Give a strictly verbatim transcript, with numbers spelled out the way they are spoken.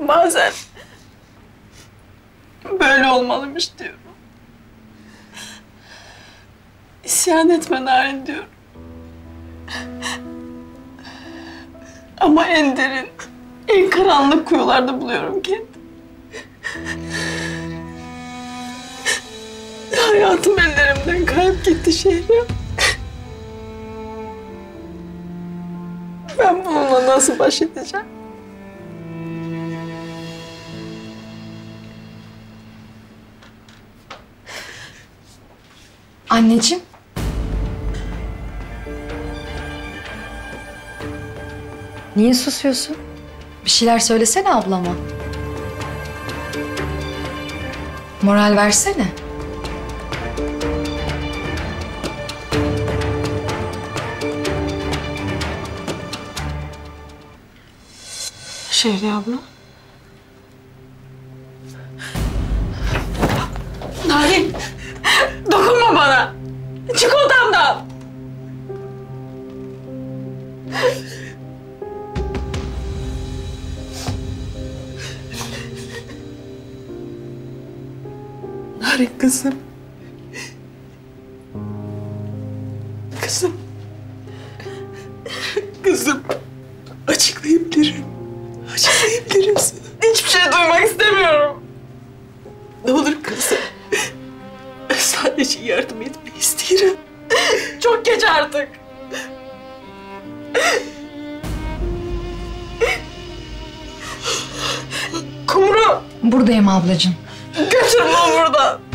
bazen böyle olmalıymış diyorum. İsyan etme Narin diyorum. Ama en derin, en karanlık kuyularda buluyorum kendimi. Hayatım ellerimden kayıp gitti şehrim. Ben bununla nasıl baş edeceğim? Anneciğim. Niye susuyorsun? Bir şeyler söylesene ablama. Moral versene. Şehriye abla. Narin! Dokunma bana! Çık odamdan! Narin kızım. Kızım. Kızım. Açıklayabilirim. Açıklayabilirim sana. Hiçbir şey duymak istemiyorum. Ne olur kızım. Sadece yardım etmeyi isterim. Çok geç artık. Kumru. Buradayım ablacığım. Götürme buradan.